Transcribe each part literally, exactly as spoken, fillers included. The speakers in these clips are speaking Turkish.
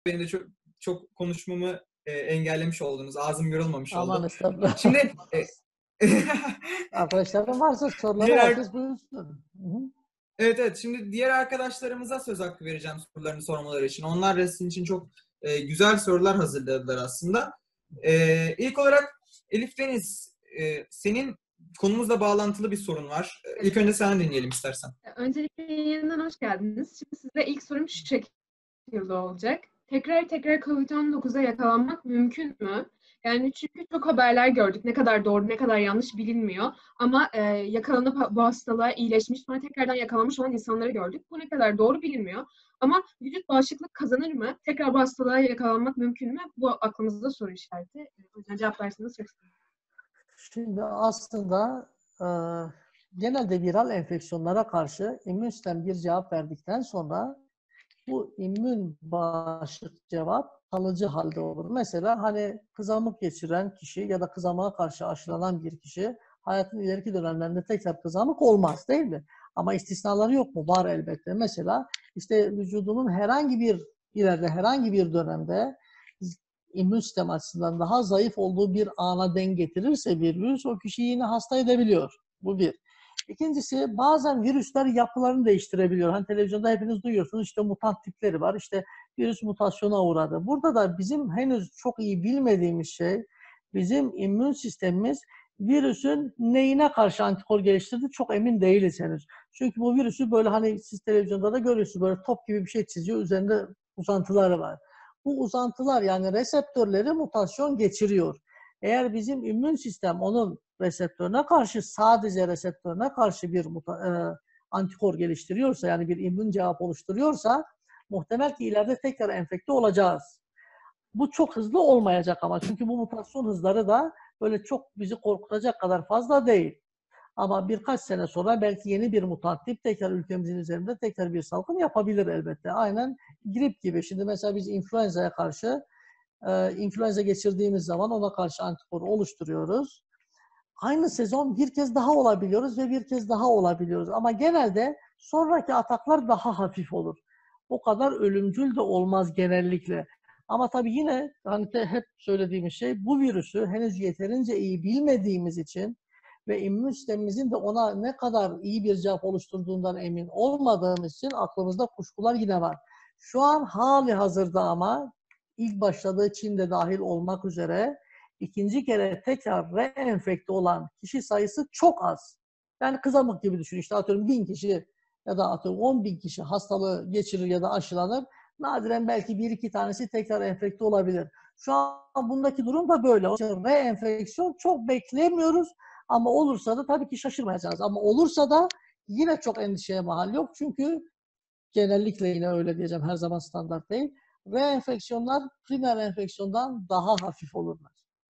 Benim de çok çok konuşmamı, eee, engellemiş oldunuz. Ağzım yorulmamış Aman oldu. estağfurullah. Şimdi, eee Arkadaşların varsa soruları diğer ar herkes buyursun. Hı hı. Evet, evet. Şimdi diğer arkadaşlarımıza söz hakkı vereceğim sorularını sormaları için. Onlar da sizin için çok, eee, güzel sorular hazırladılar aslında. Eee, ilk olarak Elif Deniz, eee, senin konumuzla bağlantılı bir sorun var. Eee, ilk önce senden dinleyelim istersen. Eee, öncelikle yeniden hoş geldiniz. Şimdi size ilk sorum şu şekilde olacak. Tekrar tekrar COVID on dokuza yakalanmak mümkün mü? Yani çünkü çok haberler gördük. Ne kadar doğru, ne kadar yanlış bilinmiyor. Ama eee, yakalanıp ha bu hastalığa iyileşmiş, sonra tekrardan yakalanmış olan insanları gördük. Bu ne kadar doğru bilinmiyor. Ama vücut bağışıklık kazanır mı? Tekrar bu hastalığa yakalanmak mümkün mü? Bu aklımızda soru işareti. O yüzden cevap verseniz çok sevinirim. Şimdi aslında eee, genelde viral enfeksiyonlara karşı immün sistem bir cevap verdikten sonra bu immün bağışıklık cevap kalıcı halde olur. Mesela hani kızamık geçiren kişi ya da kızamığa karşı aşılanan bir kişi hayatın ileriki dönemlerinde tekrar kızamık olmaz değil mi? Ama istisnaları yok mu? Var elbette. Mesela işte vücudunun herhangi bir ileride herhangi bir dönemde immün sistem açısından daha zayıf olduğu bir ana denk getirirse bir virüs o kişiyi yine hasta edebiliyor. Bu bir. İkincisi bazen virüsler yapılarını değiştirebiliyor. Hani televizyonda hepiniz duyuyorsunuz işte mutant tipleri var. İşte virüs mutasyona uğradı. Burada da bizim henüz çok iyi bilmediğimiz şey bizim immün sistemimiz virüsün neyine karşı antikor geliştirdi çok emin değiliz henüz. Çünkü bu virüsü böyle hani siz televizyonda da görüyorsunuz böyle top gibi bir şey çiziyor. Üzerinde uzantıları var. Bu uzantılar yani reseptörleri mutasyon geçiriyor. Eğer bizim immün sistem onun reseptörüne karşı sadece reseptörüne karşı bir muta, e, antikor geliştiriyorsa yani bir immün cevap oluşturuyorsa muhtemel ki ileride tekrar enfekte olacağız. Bu çok hızlı olmayacak ama çünkü bu mutasyon hızları da böyle çok bizi korkutacak kadar fazla değil. Ama birkaç sene sonra belki yeni bir mutant tip tekrar ülkemizin üzerinde tekrar bir salgın yapabilir elbette. Aynen grip gibi. Şimdi mesela biz influenza'ya karşı e, influenza geçirdiğimiz zaman ona karşı antikor oluşturuyoruz. Aynı sezon bir kez daha olabiliyoruz ve bir kez daha olabiliyoruz. Ama genelde sonraki ataklar daha hafif olur. O kadar ölümcül de olmaz genellikle. Ama tabii yine hani de hep söylediğimiz şey bu virüsü henüz yeterince iyi bilmediğimiz için ve immün sistemimizin de ona ne kadar iyi bir cevap oluşturduğundan emin olmadığımız için aklımızda kuşkular yine var. Şu an hali hazırda ama ilk başladığı Çin'de dahil olmak üzere ikinci kere tekrar reenfekte olan kişi sayısı çok az. Yani kızamık gibi düşün. İşte atıyorum bin kişi ya da atıyorum on bin kişi hastalığı geçirir ya da aşılanır. Nadiren belki bir iki tanesi tekrar enfekte olabilir. Şu an bundaki durum da böyle. O yüzden reenfeksiyon çok beklemiyoruz. Ama olursa da tabii ki şaşırmayacağız. Ama olursa da yine çok endişeye mahal yok. Çünkü genellikle yine öyle diyeceğim. Her zaman standart değil. Reenfeksiyonlar primer enfeksiyondan daha hafif olurlar.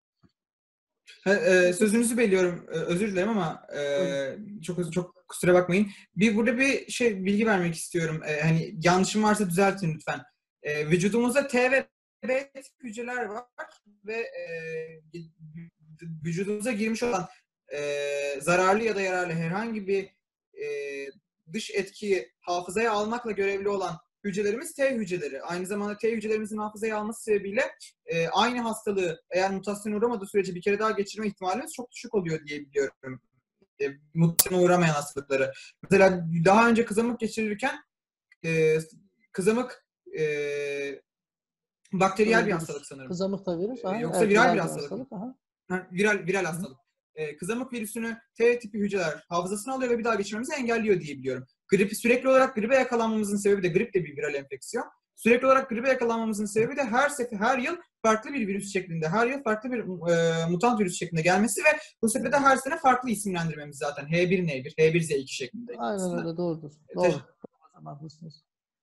Ha, eee, sözünüzü bölüyorum. Eee, özür dilerim ama eee, çok çok kusura bakmayın. Bir burada bir şey bilgi vermek istiyorum. Eee, hani yanlışım varsa düzeltin lütfen. Eee, vücudumuzda T ve B hücreler var ve eee, vücudumuza girmiş olan eee, zararlı ya da yararlı herhangi bir eee, dış etkiyi hafızaya almakla görevli olan hücrelerimiz T hücreleri. Aynı zamanda T hücrelerimizin hafızaya alması sebebiyle e, aynı hastalığı eğer mutasyona uğramadığı sürece bir kere daha geçirme ihtimalimiz çok düşük oluyor diye biliyorum. E, mutasyona uğramayan hastalıkları. Mesela daha önce kızamık geçirirken e, kızamık e, bakteriyel bir hastalık sanırım. Kızamık da virüs. E, Aha. yoksa Evet, viral viral bir bir hastalık mı? hastalık. Aha. Ha, viral, viral hastalık. E, kızamık virüsünü T tipi hücreler hafızasına alıyor ve bir daha geçirmemizi engelliyor diye biliyorum. Gripi, sürekli olarak gribe yakalanmamızın sebebi de grip de bir viral enfeksiyon. Sürekli olarak gribe yakalanmamızın sebebi de her sefer, her yıl farklı bir virüs şeklinde, her yıl farklı bir e, mutant virüs şeklinde gelmesi ve bu sefer de her sene farklı isimlendirmemiz zaten. H bir N bir, H bir Z iki şeklinde. Aynen öyle, doğrudur. E, Doğru. Haklısınız.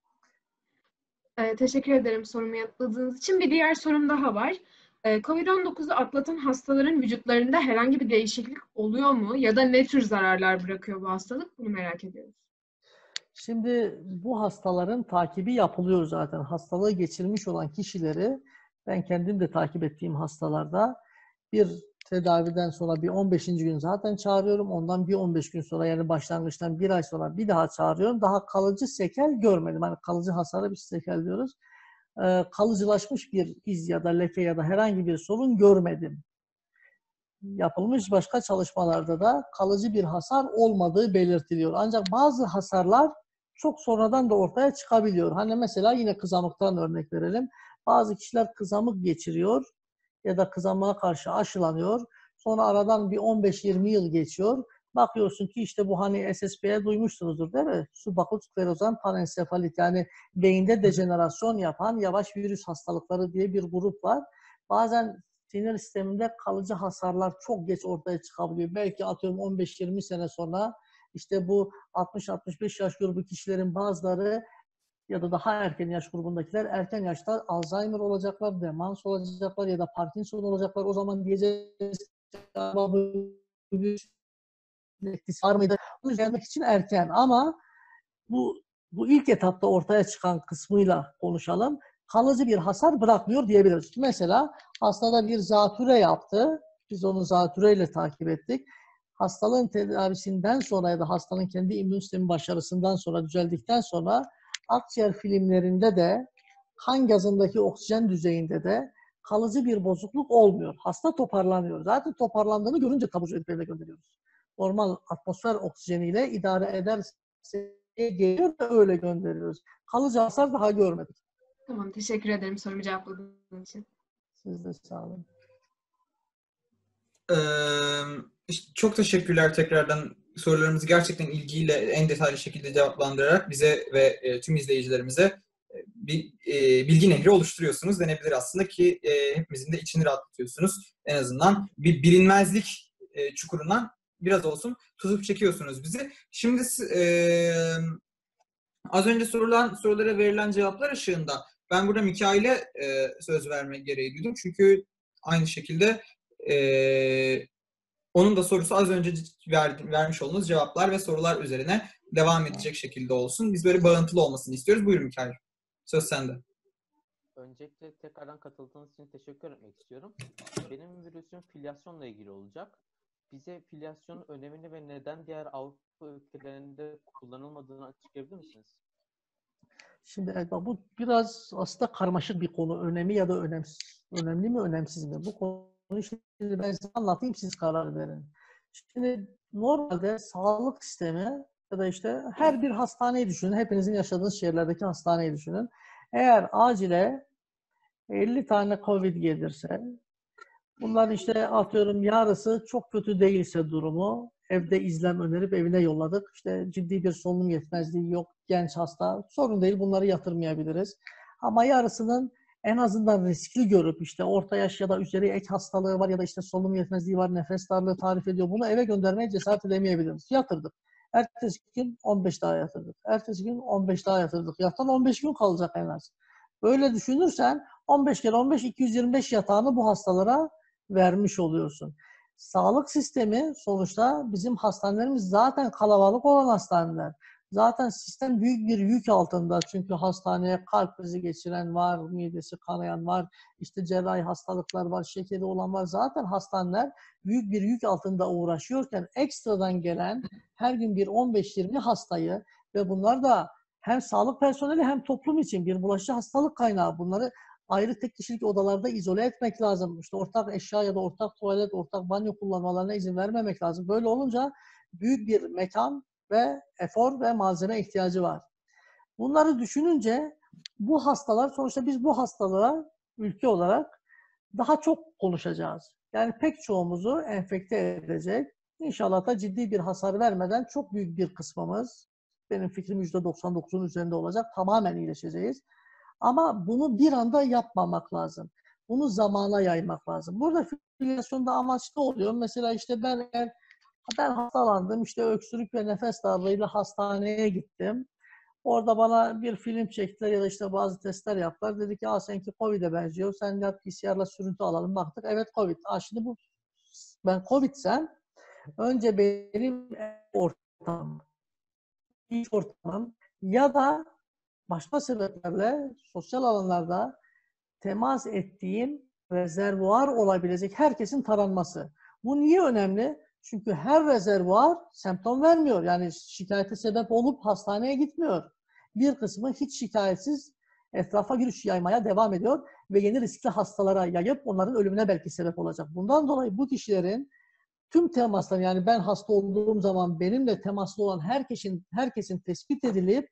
Ee, teşekkür ederim sorumu yanıtladığınız için. Bir diğer sorum daha var. Ee, COVID on dokuzu atlatan hastaların vücutlarında herhangi bir değişiklik oluyor mu? Ya da ne tür zararlar bırakıyor bu hastalık? Bunu merak ediyoruz. Şimdi bu hastaların takibi yapılıyor zaten. Hastalığı geçirmiş olan kişileri ben kendim de takip ettiğim hastalarda bir tedaviden sonra bir on beşinci gün zaten çağırıyorum. Ondan bir on beş gün sonra yani başlangıçtan bir ay sonra bir daha çağırıyorum. Daha kalıcı sekel görmedim. Hani kalıcı hasarı bir sekel diyoruz. e, kalıcılaşmış bir iz ya da leke ya da herhangi bir sorun görmedim. Yapılmış başka çalışmalarda da kalıcı bir hasar olmadığı belirtiliyor. Ancak bazı hasarlar çok sonradan da ortaya çıkabiliyor. Hani mesela yine kızamıktan örnek verelim. Bazı kişiler kızamık geçiriyor ya da kızamığa karşı aşılanıyor. Sonra aradan bir on beş yirmi yıl geçiyor. Bakıyorsun ki işte bu hani S S P'ye duymuşsunuzdur değil mi? Subakut sklerozan panensefalit, yani beyinde dejenerasyon yapan yavaş virüs hastalıkları diye bir grup var. Bazen sinir sisteminde kalıcı hasarlar çok geç ortaya çıkabiliyor. Belki atıyorum on beş yirmi sene sonra işte bu altmış altmış beş yaş grubu kişilerin bazıları ya da daha erken yaş grubundakiler erken yaşta Alzheimer olacaklar, demans olacaklar ya da Parkinson olacaklar. O zaman diyeceğiz ama bu virüs etkisi var mıydı? Bunu gelmek için erken, ama bu bu ilk etapta ortaya çıkan kısmıyla konuşalım. Kalıcı bir hasar bırakmıyor diyebiliriz. Mesela hastada bir zatüre yaptı. Biz onu zatüreyle takip ettik. Hastalığın tedavisinden sonra ya da hastanın kendi immün sistemi başarısından sonra, düzeldikten sonra akciğer filmlerinde de kan gazındaki oksijen düzeyinde de kalıcı bir bozukluk olmuyor. Hasta toparlanıyor. Zaten toparlandığını görünce taburcu edip evine gönderiyoruz. Normal atmosfer oksijeniyle idare ederse geliyor da öyle gönderiyoruz. Kalıcı hasar daha görmedik. Tamam, teşekkür ederim sorumu cevapladığınız için. Siz de sağ olun. Ee, işte çok teşekkürler tekrardan, sorularımızı gerçekten ilgiyle en detaylı şekilde cevaplandırarak bize ve e, tüm izleyicilerimize bir e, bilgi nehri oluşturuyorsunuz denebilir aslında ki e, hepimizin de içini rahatlatıyorsunuz. En azından bir bilinmezlik e, çukurundan biraz olsun tutup çekiyorsunuz bizi. Şimdi e, az önce sorulan sorulara verilen cevaplar ışığında ben burada Mikail'e e, söz verme gereği duydum. Çünkü aynı şekilde e, onun da sorusu az önce ver, vermiş olduğunuz cevaplar ve sorular üzerine devam edecek şekilde olsun. Biz böyle bağıntılı olmasını istiyoruz. Buyurun Mikail. Söz sende. Öncelikle tekrardan katıldığınız için teşekkür etmek istiyorum. Benim virüsüm filyasyonla ilgili olacak. Bize filyasyonun önemini ve neden diğer Avrupa ülkelerinde kullanılmadığını açıklayabilir misiniz? Şimdi bu biraz aslında karmaşık bir konu. Önemi ya da önemsiz. Önemli mi, önemsiz mi? Bu konuyu şimdi ben size anlatayım, siz karar verin. Şimdi normalde sağlık sistemi ya da işte her bir hastaneyi düşünün. Hepinizin yaşadığınız şehirlerdeki hastaneyi düşünün. Eğer acile elli tane Covid gelirse, bunlar işte atıyorum yarısı çok kötü değilse durumu, evde izlem önerip evine yolladık. İşte ciddi bir solunum yetmezliği yok, genç hasta, sorun değil, bunları yatırmayabiliriz. Ama yarısının en azından riskli görüp işte orta yaş ya da üzeri ek hastalığı var ya da işte solunum yetmezliği var, nefes darlığı tarif ediyor. Bunu eve göndermeye cesaret edemeyebiliriz. Yatırdık. Ertesi gün on beş daha yatırdık. Ertesi gün on beş daha yatırdık. Yatan on beş gün kalacak en az. Böyle düşünürsen on beş kere on beş, iki yüz yirmi beş yatağını bu hastalara vermiş oluyorsun. Sağlık sistemi sonuçta bizim hastanelerimiz zaten kalabalık olan hastaneler. Zaten sistem büyük bir yük altında. Çünkü hastaneye kalp krizi geçiren var, midesi kanayan var, işte cerrahi hastalıklar var, şekeri olan var. Zaten hastaneler büyük bir yük altında uğraşıyorken ekstradan gelen her gün bir on beş yirmi hastayı ve bunlar da hem sağlık personeli hem toplum için bir bulaşıcı hastalık kaynağı. Bunları ayrı tek kişilik odalarda izole etmek lazım. İşte ortak eşya ya da ortak tuvalet, ortak banyo kullanmalarına izin vermemek lazım. Böyle olunca büyük bir mekan ve efor ve malzeme ihtiyacı var. Bunları düşününce bu hastalar, sonuçta biz bu hastalara ülke olarak daha çok konuşacağız. Yani pek çoğumuzu enfekte edecek. İnşallah da ciddi bir hasar vermeden çok büyük bir kısmımız, benim fikrim yüzde doksan dokuzun üzerinde olacak, tamamen iyileşeceğiz. Ama bunu bir anda yapmamak lazım. Bunu zamana yaymak lazım. Burada filyasyonda amaç ne oluyor? Mesela işte ben ben hastalandım, işte öksürük ve nefes darlığıyla hastaneye gittim. Orada bana bir film çektiler ya da işte bazı testler yaptılar. Dedi ki, aa seninki Covid'e benziyor. Sen yap P C R'la sürüntü alalım. Baktık, evet Covid. Aa şimdi bu ben Covid'sem önce benim ortamım, iş ortamım ya da başka sebeplerle sosyal alanlarda temas ettiğim rezervuar olabilecek herkesin taranması. Bu niye önemli? Çünkü her rezervuar semptom vermiyor. Yani şikayete sebep olup hastaneye gitmiyor. Bir kısmı hiç şikayetsiz etrafa virüs yaymaya devam ediyor ve yeni riskli hastalara yayıp onların ölümüne belki sebep olacak. Bundan dolayı bu kişilerin tüm temasları, yani ben hasta olduğum zaman benimle temaslı olan herkesin herkesin tespit edilip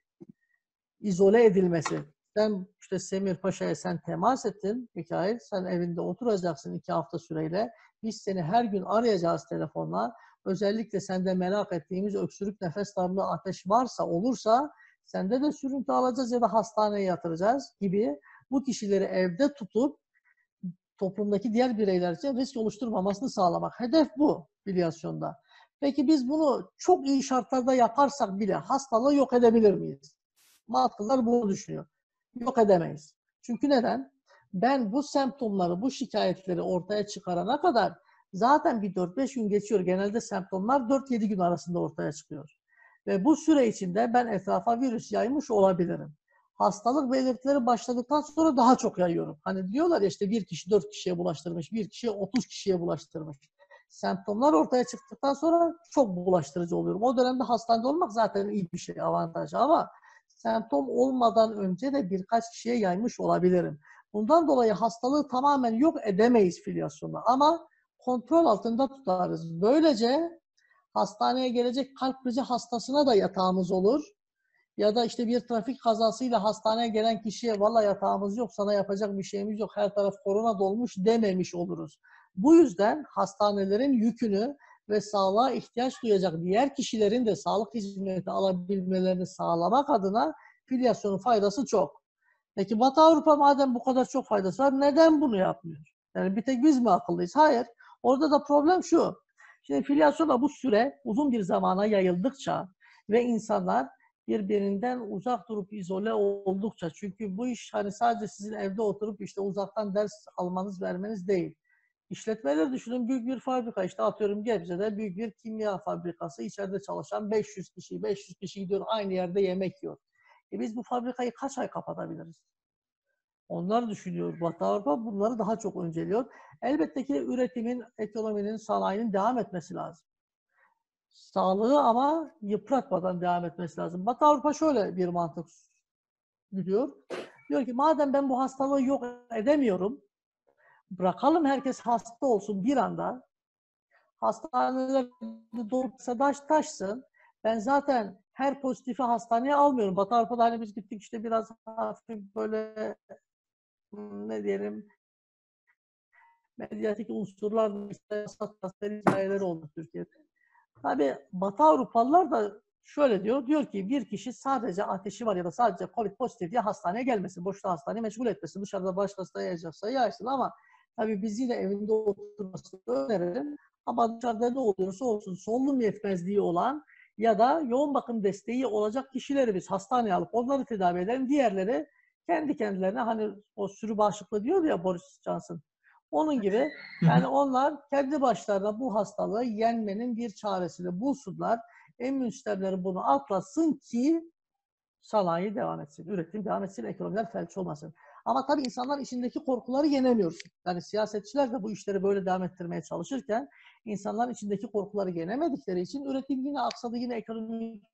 izole edilmesi. Sen işte Semir Paşa'ya sen temas ettin Mikail, sen evinde oturacaksın iki hafta süreyle. Biz seni her gün arayacağız telefonla. Özellikle sende merak ettiğimiz öksürük, nefes darlığı, ateş varsa, olursa sende de sürüntü alacağız ya da hastaneye yatıracağız gibi bu kişileri evde tutup toplumdaki diğer bireyler için risk oluşturmamasını sağlamak. Hedef bu filyasyonda. Peki biz bunu çok iyi şartlarda yaparsak bile hastalığı yok edebilir miyiz? Matkıllar bunu düşünüyor. Yok edemeyiz. Çünkü neden? Ben bu semptomları, bu şikayetleri ortaya çıkarana kadar zaten bir dört beş gün geçiyor. Genelde semptomlar dört yedi gün arasında ortaya çıkıyor. Ve bu süre içinde ben etrafa virüs yaymış olabilirim. Hastalık belirtileri başladıktan sonra daha çok yayıyorum. Hani diyorlar ya işte bir kişi dört kişiye bulaştırmış, bir kişi otuz kişiye bulaştırmış. Semptomlar ortaya çıktıktan sonra çok bulaştırıcı oluyorum. O dönemde hastanede olmak zaten iyi bir şey, avantaj, ama semptom olmadan önce de birkaç kişiye yaymış olabilirim. Bundan dolayı hastalığı tamamen yok edemeyiz filyasyonla, ama kontrol altında tutarız. Böylece hastaneye gelecek kalp krizi hastasına da yatağımız olur. Ya da işte bir trafik kazasıyla hastaneye gelen kişiye vallahi yatağımız yok, sana yapacak bir şeyimiz yok, her taraf korona dolmuş dememiş oluruz. Bu yüzden hastanelerin yükünü ve sağlığa ihtiyaç duyacak diğer kişilerin de sağlık hizmeti alabilmelerini sağlamak adına filyasyonun faydası çok. Peki Batı Avrupa madem bu kadar çok faydası var, neden bunu yapmıyor? Yani bir tek biz mi akıllıyız? Hayır. Orada da problem şu. Şimdi filyasyonla bu süre uzun bir zamana yayıldıkça ve insanlar birbirinden uzak durup izole oldukça, çünkü bu iş hani sadece sizin evde oturup işte uzaktan ders almanız, vermeniz değil. İşletmeler düşünün, büyük bir fabrika, işte atıyorum Gebze'de büyük bir kimya fabrikası, içeride çalışan beş yüz kişi, beş yüz kişi gidiyor aynı yerde yemek yiyor. E biz bu fabrikayı kaç ay kapatabiliriz? Onlar düşünüyor. Batı Avrupa bunları daha çok önceliyor. Elbette ki üretimin, ekonominin, sanayinin devam etmesi lazım. Sağlığı ama yıpratmadan devam etmesi lazım. Batı Avrupa şöyle bir mantık gidiyor. Diyor ki madem ben bu hastalığı yok edemiyorum, bırakalım herkes hasta olsun bir anda. Hastaneler dolsa taş taşsın. Ben zaten her pozitifi hastaneye almıyorum. Batı Avrupa'da hani biz gittik işte biraz hafif böyle ne diyelim medyatik unsurlar işte hikayeleri oldu Türkiye'de. Tabii Batı Avrupalılar da şöyle diyor. Diyor ki bir kişi sadece ateşi var ya da sadece Covid pozitif diye hastaneye gelmesin. Boşta hastaneye meşgul etmesin. Dışarıda başkası da yayacaksa yaysın, ama tabii biz yine evinde oturmasını önerelim. Ama dışarıda ne oluyorsa olsun solunum yetmezliği olan ya da yoğun bakım desteği olacak kişileri biz hastaneye alıp onları tedavi edelim. Diğerleri kendi kendilerine, hani o sürü bağışıklığı diyor ya Boris Johnson. Onun gibi yani onlar kendi başlarına bu hastalığı yenmenin bir çaresini bulsunlar. Immün sistemleri bunu atlatsın ki sanayi devam etsin, üretim devam etsin, ekonomiler felç olmasın. Ama tabii insanlar içindeki korkuları yenemiyorsun. Yani siyasetçiler de bu işleri böyle devam ettirmeye çalışırken insanlar içindeki korkuları yenemedikleri için üretim yine aksadı, yine ekonomik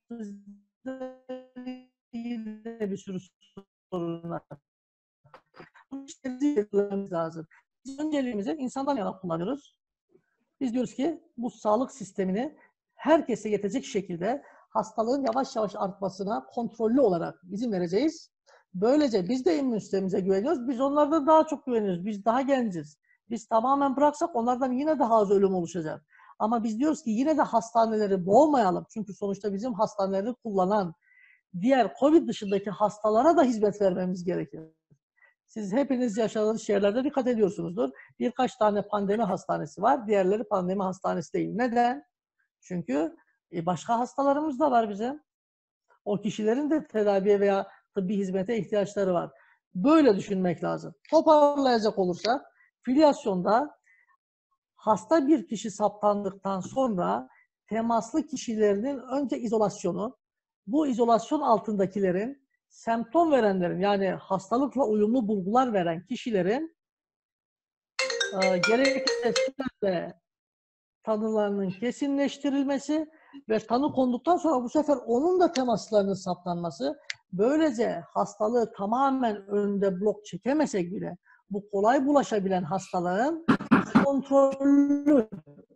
yine bir sürü sorunlar. Bu işleri yapmamız lazım. Biz önceliğimizi insandan yana kullanıyoruz. Biz diyoruz ki bu sağlık sistemini herkese yetecek şekilde hastalığın yavaş yavaş artmasına kontrollü olarak izin vereceğiz. Böylece biz de immün sistemimize güveniyoruz. Biz onlardan daha çok güveniyoruz. Biz daha genciz. Biz tamamen bıraksak onlardan yine daha az ölüm oluşacak. Ama biz diyoruz ki yine de hastaneleri boğmayalım. Çünkü sonuçta bizim hastaneleri kullanan diğer Covid dışındaki hastalara da hizmet vermemiz gerekir. Siz hepiniz yaşadığınız yerlerde dikkat ediyorsunuzdur. Birkaç tane pandemi hastanesi var. Diğerleri pandemi hastanesi değil. Neden? Çünkü başka hastalarımız da var bizim. O kişilerin de tedaviye veya tıbbi hizmete ihtiyaçları var. Böyle düşünmek lazım. Toparlayacak olursak, filyasyonda hasta bir kişi saptandıktan sonra temaslı kişilerinin önce izolasyonu, bu izolasyon altındakilerin, semptom verenlerin, yani hastalıkla uyumlu bulgular veren kişilerin e, gerekli testlerle tanılarının kesinleştirilmesi ve tanı konduktan sonra bu sefer onun da temaslarının saptanması Böylece hastalığı tamamen önünde blok çekemesek bile bu kolay bulaşabilen hastalığın kontrollü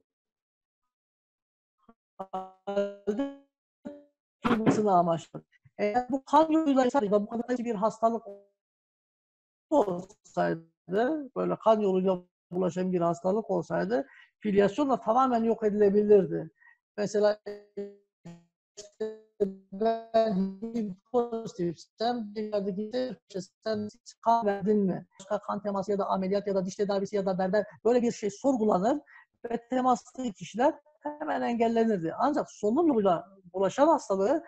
tutulmasını amaçladık. Eğer bu kan yoluyla bu kadar bir hastalık olsaydı, böyle kan yoluyla bulaşan bir hastalık olsaydı, filyasyonla tamamen yok edilebilirdi. Mesela işte ben pozitifsem, dünyadaki sen kan verdin mi? Başka kan teması ya da ameliyat ya da diş tedavisi ya da berber böyle bir şey sorgulanır ve temaslı kişiler hemen engellenirdi. Ancak solunum yoluyla bulaşan hastalığı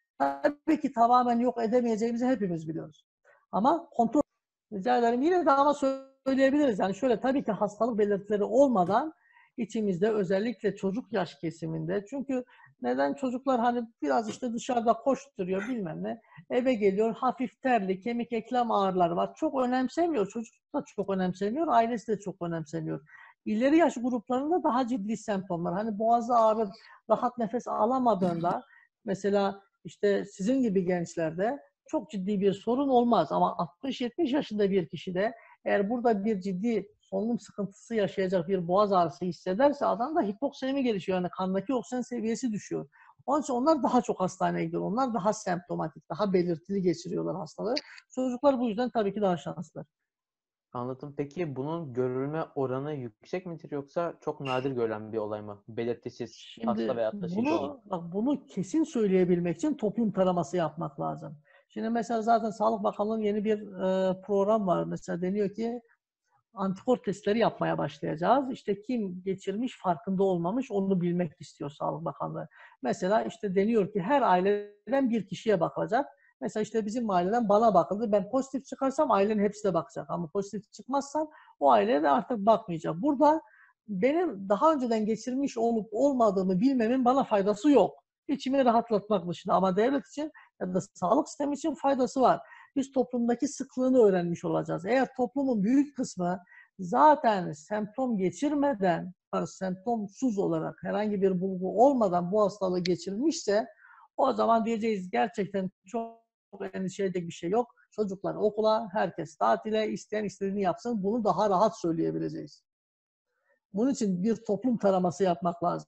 tabii ki tamamen yok edemeyeceğimizi hepimiz biliyoruz. Ama kontrol, rica ederim, yine de ama söyleyebiliriz. Yani şöyle, tabii ki hastalık belirtileri olmadan içimizde, özellikle çocuk yaş kesiminde, çünkü neden çocuklar hani biraz işte dışarıda koşturuyor bilmem ne, eve geliyor hafif terli, kemik eklem ağrıları var. Çok önemsemiyor. Çocuk da çok önemsemiyor. Ailesi de çok önemsemiyor. İleri yaş gruplarında daha ciddi semptomlar. Hani boğazı ağrır, rahat nefes alamadığında mesela işte sizin gibi gençlerde çok ciddi bir sorun olmaz. Ama altmış yetmiş yaşında bir kişide eğer burada bir ciddi solunum sıkıntısı yaşayacak bir boğaz ağrısı hissederse adamda hipoksemi gelişiyor. Yani kandaki oksijen seviyesi düşüyor. Onun için onlar daha çok hastaneye gidiyor. Onlar daha semptomatik, daha belirtili geçiriyorlar hastalığı. Çocuklar bu yüzden tabii ki daha şanslı. Anladım. Peki bunun görülme oranı yüksek midir yoksa çok nadir görülen bir olay mı? Belirtisiz hasta Şimdi veya taşıyıcı olan. bunu, bak, bunu kesin söyleyebilmek için toplum taraması yapmak lazım. Şimdi mesela zaten Sağlık Bakanlığı'nın yeni bir e, program var. Mesela deniyor ki antikor testleri yapmaya başlayacağız. İşte kim geçirmiş, farkında olmamış, onu bilmek istiyor Sağlık Bakanlığı. Mesela işte deniyor ki her aileden bir kişiye bakılacak. Mesela işte bizim aileden bana bakıldı. Ben pozitif çıkarsam ailenin hepsi de bakacak. Ama pozitif çıkmazsam o aileye de artık bakmayacak. Burada benim daha önceden geçirmiş olup olmadığımı bilmemin bana faydası yok. İçimi rahatlatmak dışında. Ama devlet için ya da sağlık sistemi için faydası var. Biz toplumdaki sıklığını öğrenmiş olacağız. Eğer toplumun büyük kısmı zaten semptom geçirmeden, semptomsuz olarak herhangi bir bulgu olmadan bu hastalığı geçirmişse o zaman diyeceğiz gerçekten çok endişe edecek bir şey yok. Çocuklar okula, herkes tatile, isteyen istediğini yapsın. Bunu daha rahat söyleyebileceğiz. Bunun için bir toplum taraması yapmak lazım.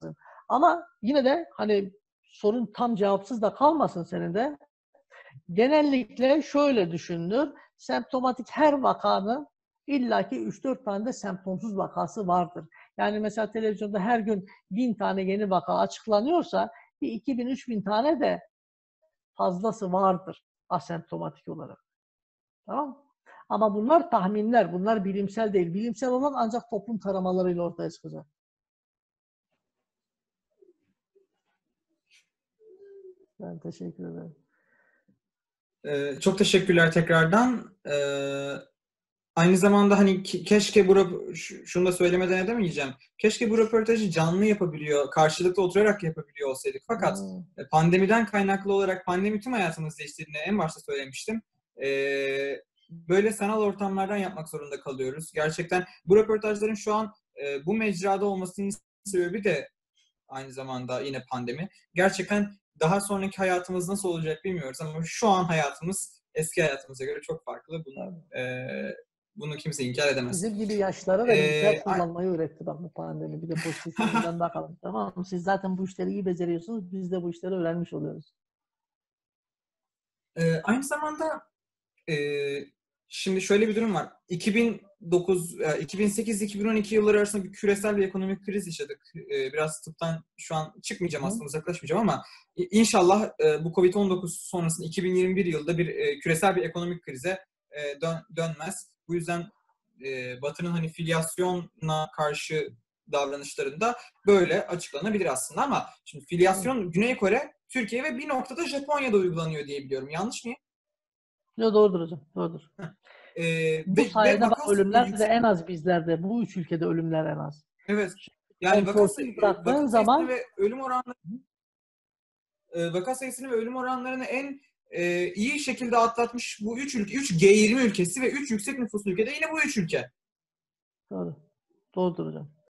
Ama yine de hani sorun tam cevapsız da kalmasın senin de. Genellikle şöyle düşünülür. Semptomatik her vakanın illaki üç dört tane de semptomsuz vakası vardır. Yani mesela televizyonda her gün bin tane yeni vaka açıklanıyorsa bir iki bin üç bin tane de fazlası vardır asemptomatik olarak. Tamam? Ama bunlar tahminler, bunlar bilimsel değil. Bilimsel olan ancak toplum taramalarıyla ortaya çıkacak. Ben teşekkür ederim. Ee, çok teşekkürler tekrardan. Ee, aynı zamanda hani ke- keşke bu rap- ş- şunu da söylemeden edemeyeceğim. Keşke bu röportajı canlı yapabiliyor, karşılıklı oturarak yapabiliyor olsaydık. Fakat Hmm. pandemiden kaynaklı olarak pandemi tüm hayatımızı değiştirdiğini en başta söylemiştim. Ee, böyle sanal ortamlardan yapmak zorunda kalıyoruz. Gerçekten bu röportajların şu an e, bu mecrada olmasının sebebi de aynı zamanda yine pandemi. Gerçekten daha sonraki hayatımız nasıl olacak bilmiyoruz ama şu an hayatımız eski hayatımıza göre çok farklı. Bunu, e, bunu kimse inkar edemez. Bizim gibi yaşlara da bilgisayar Ee, kullanmayı öğretti bak bu pandemi. Bir de pozitif yönünden bakalım. Tamam mı? Siz zaten bu işleri iyi beceriyorsunuz. Biz de bu işleri öğrenmiş oluyoruz. e, aynı zamanda e, şimdi şöyle bir durum var. iki bin dokuz, iki bin sekiz iki bin on iki yılları arasında bir küresel bir ekonomik kriz yaşadık. E, biraz tıptan şu an çıkmayacağım aslında, uzaklaşmayacağım ama inşallah e, bu kovid on dokuz sonrasında iki bin yirmi bir yılda bir e, küresel bir ekonomik krize e, dön, dönmez. Bu yüzden e, Batı'nın hani filyasyona karşı davranışlarında böyle açıklanabilir aslında ama şimdi filyasyon Güney Kore, Türkiye ve bir noktada Japonya'da uygulanıyor diye biliyorum. Yanlış mıyım? Yo, doğrudur hocam. Doğrudur. Ee, Bu ve, ve sayede vaka bak ölümler de yüksek. en az bizlerde. Bu üç ülkede ölümler en az. Evet. Yani vaka, Kontrolsüz bıraktığın vaka sayısını zaman ve ölüm oranları vaka sayısını ve ölüm oranlarını en e, iyi şekilde atlatmış bu üç ülke, üç G yirmi ülkesi ve üç yüksek nüfuslu ülkede yine bu üç ülke. doğru. Doğrudur hocam.